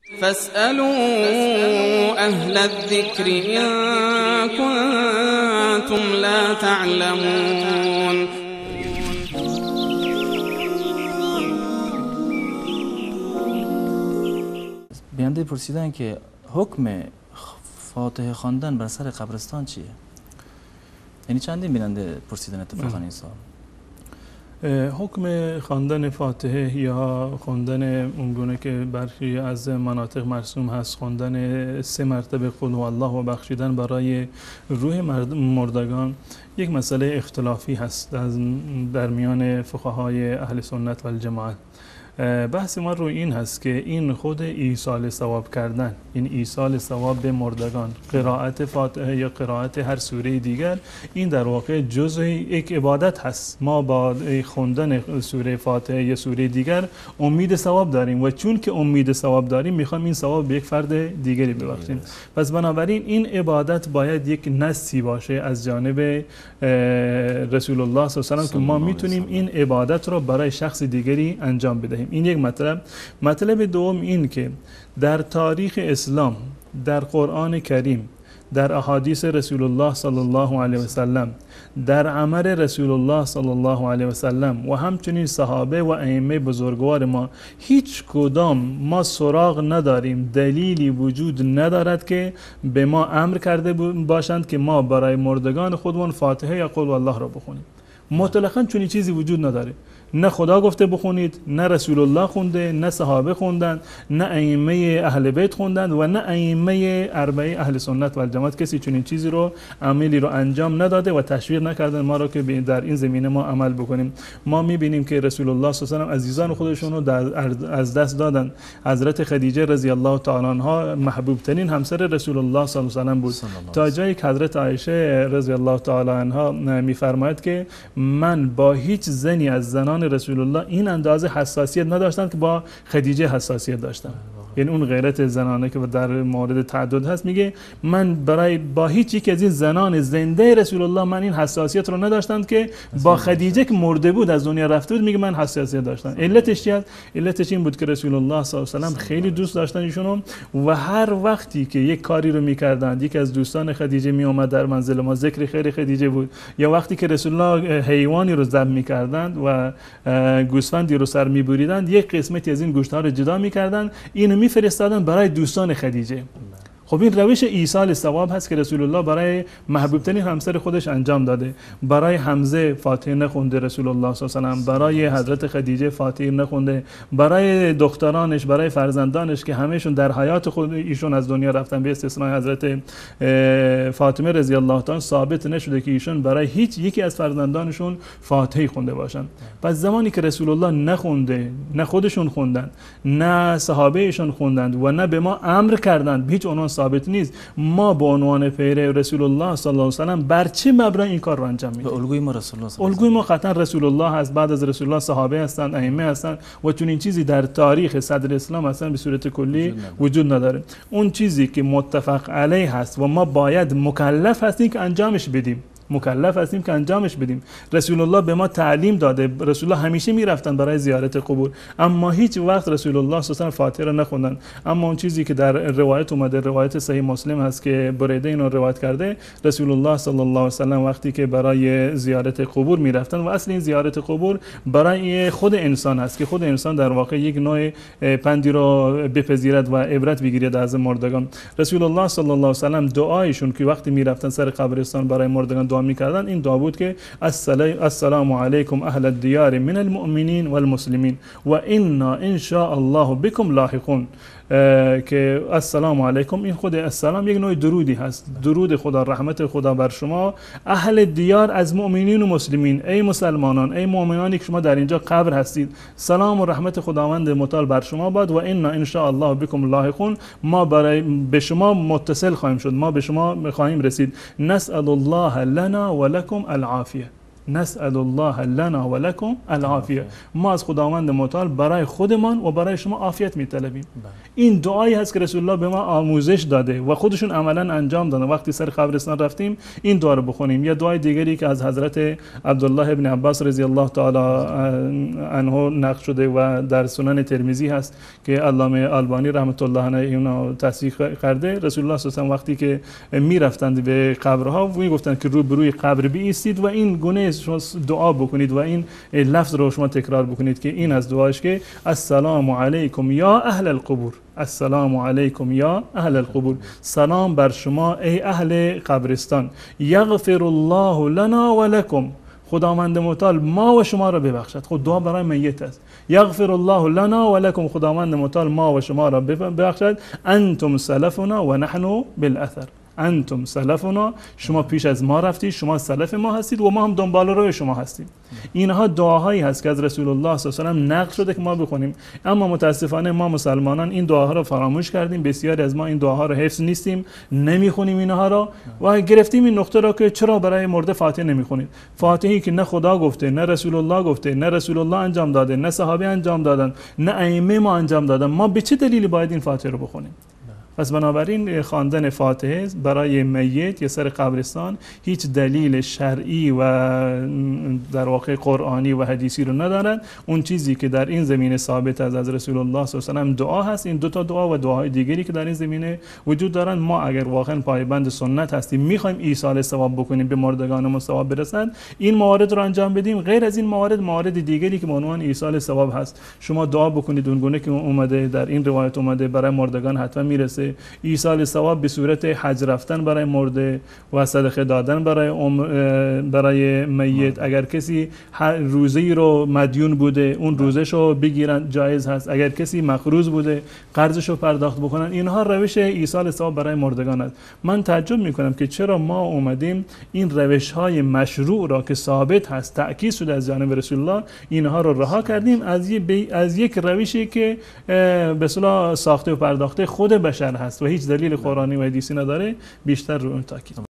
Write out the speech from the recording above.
فاسألوا أهل الذكر إن كنتم لا تعلمون. بیننده پرسیدن که حکم فاتحه خواندن بر سر قبرستان چیه؟ یعنی چندین بیننده پرسیدن اتفاقا این سال. حکم خواندن فاتحه یا خواندن اونگونه که برخی از مناطق مرسوم هست، خواندن 3 مرتبه قل هو الله و بخشیدن برای روح مردگان، یک مسئله اختلافی هست در میان فقهای اهل سنت و الجماعت. بحث ما رو این هست که این خود ایصال ثواب کردن، این ایصال ثواب به مردگان، قرائت فاتحه یا قرائت هر سوره دیگر، این در واقع جزء یک عبادت هست. ما با خوندن سوره فاتحه یا سوره دیگر امید ثواب داریم و چون که امید ثواب داریم میخوام این ثواب به یک فرد دیگری ببخشیم. پس بنابراین این عبادت باید یک نصی باشه از جانب رسول الله صلی الله علیه و آله که ما میتونیم این عبادت رو برای شخص دیگری انجام بدهیم. این یک مطلب دوم این که در تاریخ اسلام، در قرآن کریم، در احادیث رسول الله صلی الله علیه و سلم، در عمل رسول الله صلی الله علیه و سلم و همچنین صحابه و ائمه بزرگوار ما، هیچ کدام ما سراغ نداریم، دلیلی وجود ندارد که به ما امر کرده باشند که ما برای مردگان خودمون فاتحه یا قل الله را بخونیم. مطلقاً چنین چیزی وجود نداره. نه خدا گفته بخونید، نه رسول الله خونده، نه صحابه خوندن، نه ائمه اهل بیت خوندن و نه ائمه اربعه اهل سنت و الجماعت. کسی چنین چیزی رو، عملی رو انجام نداده و تشویق نکردن ما رو که در این زمینه ما عمل بکنیم. ما میبینیم که رسول الله صلی الله علیه و آله عزیزان خودشون رو از دست دادن. حضرت خدیجه رضی الله تعالی عنها محبوب ترین همسر رسول الله صلی الله علیه و آله بود، تا جایی که حضرت عایشه رضی الله تعالی عنها میفرماید که من با هیچ زنی از زنان رسول الله این اندازه حساسیت نداشتم که با خدیجه حساسیت داشتم. یعنی اون غیرت زنانه که در مورد تعدد هست، میگه من برای با هیچ یک از این زنان زنده رسول الله من این حساسیت رو نداشتم که با خدیجه که مرده بود از دنیا رفته بود، میگه من حساسیت داشتم. علتش چیه؟ علتش این بود که رسول الله صلی الله علیه و سلم خیلی دوست داشتن ایشونو و هر وقتی که یک کاری رو میکردند، یک از دوستان خدیجه می اومد در منزل ما، ذکر خیر خدیجه بود، یا وقتی که رسول الله حیوانی رو ذبح میکردند و گوسفندی رو سر میبریدند، یک قسمتی از این گوشت ها رو جدا میکردند، اینو میفرستادن برای دوستان خدیجه. خب این روش ایصال ثواب هست که رسول الله برای محبوب ترین همسر خودش انجام داده. برای حمزه فاتحه نخونده رسول الله صلی الله علیه و آله، برای حضرت خدیجه فاتحه نخونده، برای دخترانش، برای فرزندانش که همهشون در حیات خود ایشون از دنیا رفتن به استثنای حضرت فاطمه رضی الله تعالی ثابت نشده که ایشون برای هیچ یکی از فرزندانشون فاتحه خونده باشن. پس زمانی که رسول الله نخونده، نه خودشون خوندن، نه صحابه ایشون خوندند و نه به ما امر کردند، هیچ عنوان ثابت نیست، ما به عنوان پیرو رسول الله صلی الله علیه و سلم بر چه مبنای این کار رو انجام میدیم؟ الگوی ما رسول الله، الگوی ما قطعا رسول الله هست، بعد از رسول الله صحابه هستند، ائمه هستند و چون این چیزی در تاریخ صدر اسلام اصلا به صورت کلی وجود نداره. اون چیزی که متفق علیه هست و ما باید مکلف هستیم که انجامش بدیم، مکلف هستیم که انجامش بدیم. رسول الله به ما تعلیم داده، رسول الله همیشه میرفتن برای زیارت قبور، اما هیچ وقت رسول الله صلی الله علیه و فاتحه را نخوندن. اما اون چیزی که در روایت اومده، روایت صحیح مسلم هست که بریده اینو روایت کرده، رسول الله صلی الله علیه و سلم وقتی که برای زیارت قبور میرفتن، و اصل این زیارت قبور برای خود انسان هست که خود انسان در واقع یک نوع پندی رو بپذیرد و عبرت بگیرد از مردگان. رسول الله صلی الله علیه و سلم دعایشون که وقتی میرفتن سر قبرستان برای مردگان دعا میکردن، این دعا بود که السلام علیکم اهل الدیار من المؤمنین والمسلمین و انا ان شاء الله بكم لاحقون. که السلام علیکم، این خود السلام یک نوع درودی هست، درود خدا، رحمت خدا بر شما اهل دیار از مؤمنین و مسلمین، ای مسلمانان، ای مؤمنانی که شما در اینجا قبر هستید، سلام و رحمت خداوند متعال بر شما باد و انا ان شاء الله بكم لاحقون، ما به شما متصل خواهیم شد، ما به شما خواهیم رسید. نسأل الله لنا و لكم العافیه، نسأل الله لنا و لكم العافیه. ما از خداوند متعال برای خودمان و برای شما عافیت میطلبیم. این دعایی هست که رسول الله به ما آموزش داده و خودشون عملا انجام دادن. وقتی سر قبرستان رفتیم این دعا رو بخونیم. یا دعای دیگری که از حضرت عبدالله ابن عباس رضی الله تعالی عنه نقل شده و در سنن ترمذی هست که علامه البانی رحمت الله علیه اون تصحیح کرده. رسول الله صلی الله علیه و وقتی که میرفتند به قبرها میگفتند که روبروی قبر بایستید و این گونه شما دعا بکنید و این لفظ رو شما تکرار بکنید که این از دعاش که السلام علیکم یا اهل القبور، السلام علیکم یا اهل القبور، سلام بر شما ای اهل قبرستان، یغفر الله لنا و لکم، خداوند متعال ما و شما را ببخشد. خود دعا برای میت است. یغفر الله لنا و لکم، خداوند متعال ما و شما را ببخشد. انتم سلفنا و نحن بالاثر، انتم سلفنا، شما پیش از ما رفتید، شما سلف ما هستید و ما هم دنبال روی شما هستیم. اینها دعاهایی هست که از رسول الله صلی الله علیه و آله نقل شده که ما بخونیم، اما متاسفانه ما مسلمانان این دعاها رو فراموش کردیم. بسیاری از ما این دعاها رو حفظ نیستیم، نمیخونیم اینها را و گرفتیم این نقطه را که چرا برای مرده فاتحه نمیخونید. فاتحه‌ای که نه خدا گفته، نه رسول الله گفته، نه رسول الله انجام داده، نه صحابه انجام دادن، نه ائمه ما انجام دادن، ما به چه دلیلی باید این فاتحه رو بخونیم؟ پس بنابراین خواندن فاتحه برای میت یا سر قبرستان هیچ دلیل شرعی و در واقع قرآنی و حدیثی رو ندارد. اون چیزی که در این زمینه ثابت از رسول الله صلی الله علیه و دعا هست. این دو تا دعا و دعاهای دیگری که در این زمینه وجود دارن، ما اگر واقعا پایبند سنت هستیم، میخوایم ایصال ثواب بکنیم، به مردگانمون ثواب برسد، این موارد رو انجام بدیم. غیر از این موارد دیگری که به عنوان ایصال ثواب هست، شما دعا بکنید اون گونه که اومده در این روایت اومده برای مردگان حتما میرسه. ایصال ثواب به صورت حج رفتن برای مرده و صدقه دادن برای میت. اگر کسی روزه‌ای رو مدیون بوده اون روزش رو بگیرن جایز هست. اگر کسی مقروض بوده قرضش رو پرداخت بکنن. اینها روش ایصال ثواب برای مردگان است. من تعجب میکنم که چرا ما اومدیم این روش‌های مشروع را که ثابت هست تأکید شده از جانب رسول الله، اینها رو رها کردیم از یک روشی که به اصطلاح ساخته و پرداخته خود بشر هست و هیچ دلیل قرآنی و حدیثی نداره. بیشتر رو اون تاکید